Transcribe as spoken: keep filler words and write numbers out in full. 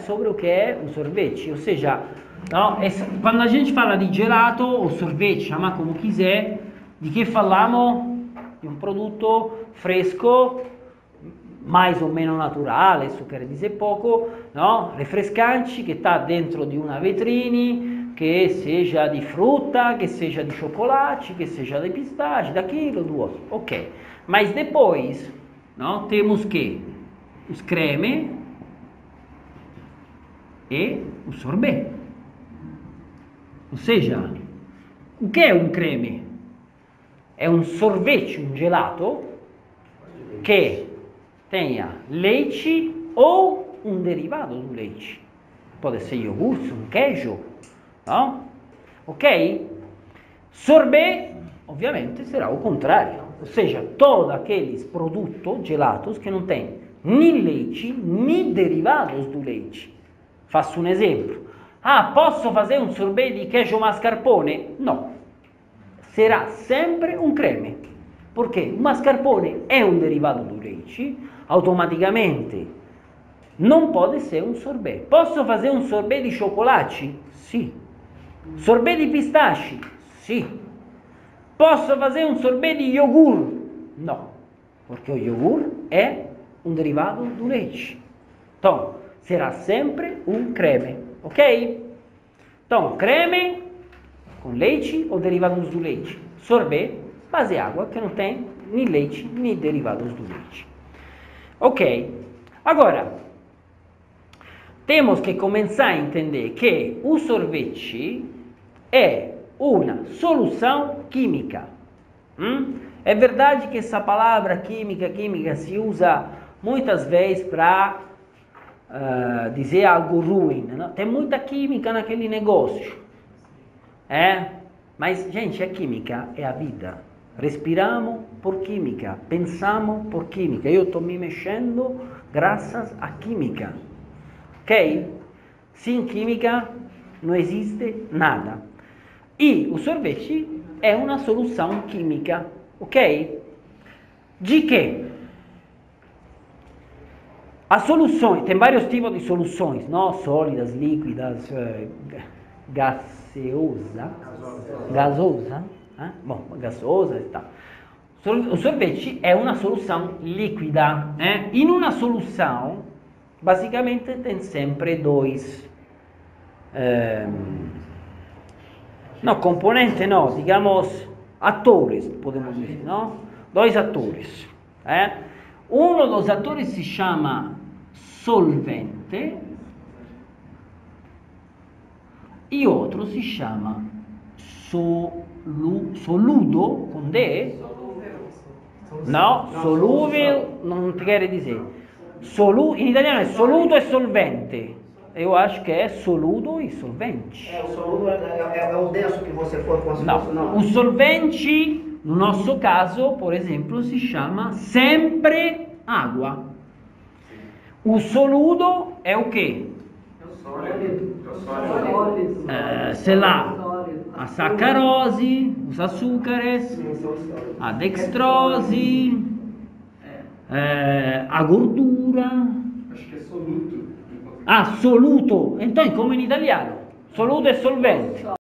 sobre o que é o sorvete, ou seja, no? Quando a gente fala di gelato ou sorvete, chama como quiser, di che falamos? Di un prodotto fresco, mais ou menos naturale, isso quer dizer pouco, no? Refrescante, che está dentro di una vetrine, che seja di frutta, che seja di chocolate, che seja di pistache, daquilo, do outro. Ok. Mas depois, no? Temos que os creme e o sorbet. Ou seja, o que é um creme? É um sorvete, um gelato, que tenha leite ou um derivado do leite. Pode ser iogurte, um queijo, no? Ok? Sorbet, ovviamente, será o contrário. Ou seja, todos aqueles produtos gelatos que não têm nem leite, nem derivados do leite. Faço um exemplo. Ah, posso fazer um sorbet di queijo mascarpone? No. Será sempre un creme. Perché il mascarpone è un derivato do leite, automaticamente non può essere un sorbet. Posso fare un sorbet di cioccolati? Sì. Sorbet di pistache? Sì. Posso fare un sorbet di yogurt? No, perché lo yogurt è un derivato do leite. Então, será sempre um creme, ok? Então, creme com leite ou derivados do leite. Sorbet, base água, que não tem nem leite, nem derivados do leite. Ok? Agora, temos que começar a entender que o sorvete é uma solução química. Hum? É verdade que essa palavra química, química, se usa muitas vezes para uh, dizer algo ruim. Não? Tem muita química naquele negócio. É? Mas, gente, a química é a vida. Respiramos por química, pensamos por química. Eu estou me mexendo graças à química. Ok? Sem química não existe nada. E o sorvete é uma solução química. Ok? De que? As soluções, tem vários tipos de soluções, não? Sólidas, líquidas, uh, gaseosa, gasosa, eh? Bom, gasosa e tal. O sorvete é uma solução líquida, né? In una solução, basicamente tem sempre dois, ehm, no, componentes, no, digamos, atores, podemos dizer, no? Dois atores, eh? Uno dos atores se chama solvente e outro se chama solu, soludo, com D? No, solúvel não quer dizer. Solu, in italiano é soludo e solvente. Eu acho que é soludo e solvente. É, o soludo é, é, é o denso que você for com a não. não, o solvente, no nosso caso, por exemplo, se chama sempre água. O soludo é o quê? Uh, sei lá, a sacarose, os açúcares, a dextrose, uh, a gordura. Acho que é soluto. Ah, soluto. Então, come in italiano, soluto e solvente.